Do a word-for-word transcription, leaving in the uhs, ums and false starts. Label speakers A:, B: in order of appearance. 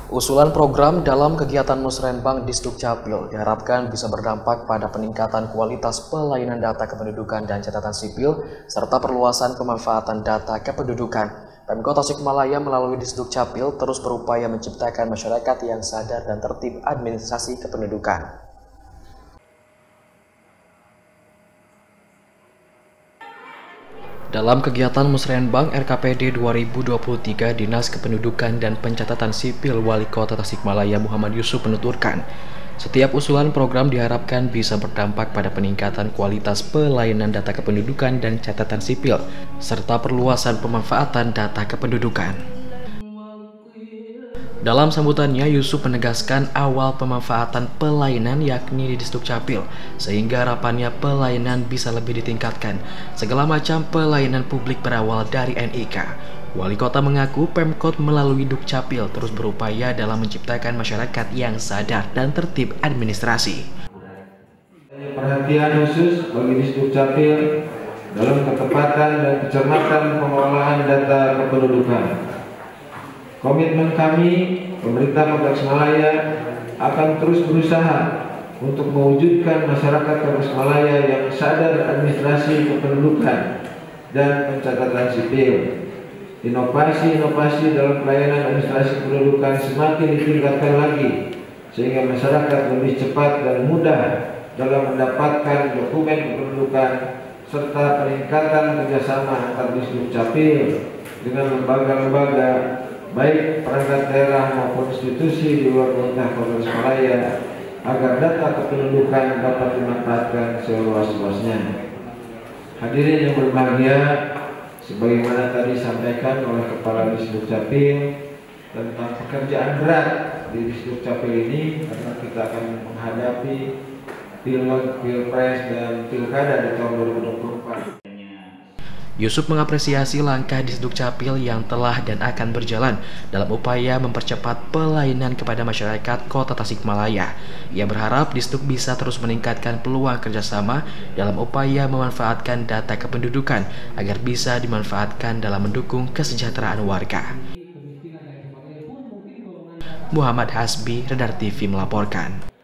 A: Usulan program dalam kegiatan Musrenbang Disdukcapil diharapkan bisa berdampak pada peningkatan kualitas pelayanan data kependudukan dan catatan sipil, serta perluasan pemanfaatan data kependudukan. Pemkot Tasikmalaya melalui Disdukcapil terus berupaya menciptakan masyarakat yang sadar dan tertib administrasi kependudukan. Dalam kegiatan Musrenbang R K P D dua ribu dua puluh tiga, Dinas Kependudukan dan Pencatatan Sipil Wali Kota Tasikmalaya Muhammad Yusuf menuturkan, setiap usulan program diharapkan bisa berdampak pada peningkatan kualitas pelayanan data kependudukan dan catatan sipil, serta perluasan pemanfaatan data kependudukan. Dalam sambutannya, Yusuf menegaskan awal pemanfaatan pelayanan yakni di Disdukcapil, sehingga harapannya pelayanan bisa lebih ditingkatkan. Segala macam pelayanan publik berawal dari N I K. Wali Kota mengaku Pemkot melalui Dukcapil terus berupaya dalam menciptakan masyarakat yang sadar dan tertib administrasi.
B: Perhatian khusus bagi Disdukcapil dalam ketepatan dan kecermatan pengelolaan data kependudukan. Komitmen kami, pemerintah Kota Tasikmalaya, akan terus berusaha untuk mewujudkan masyarakat Kota Tasikmalaya yang sadar administrasi kependudukan dan pencatatan sipil. Inovasi-inovasi dalam pelayanan administrasi kependudukan semakin ditingkatkan lagi, sehingga masyarakat lebih cepat dan mudah dalam mendapatkan dokumen kependudukan, serta peningkatan kerjasama antar Disdukcapil dengan lembaga-lembaga baik perangkat daerah maupun institusi di luar pemerintah Kota Tasikmalaya agar data kependudukan dapat dimanfaatkan seluas-luasnya. Hadirin yang berbahagia, sebagaimana tadi disampaikan oleh Kepala Disdukcapil tentang pekerjaan berat di Disdukcapil ini, karena kita akan menghadapi pilek, pilpres dan pilkada di tahun dua ribu dua puluh empat.
A: Yusuf mengapresiasi langkah Disdukcapil yang telah dan akan berjalan dalam upaya mempercepat pelayanan kepada masyarakat Kota Tasikmalaya. Ia berharap Disduk bisa terus meningkatkan peluang kerjasama dalam upaya memanfaatkan data kependudukan agar bisa dimanfaatkan dalam mendukung kesejahteraan warga. Muhammad Hasbi, Radar T V melaporkan.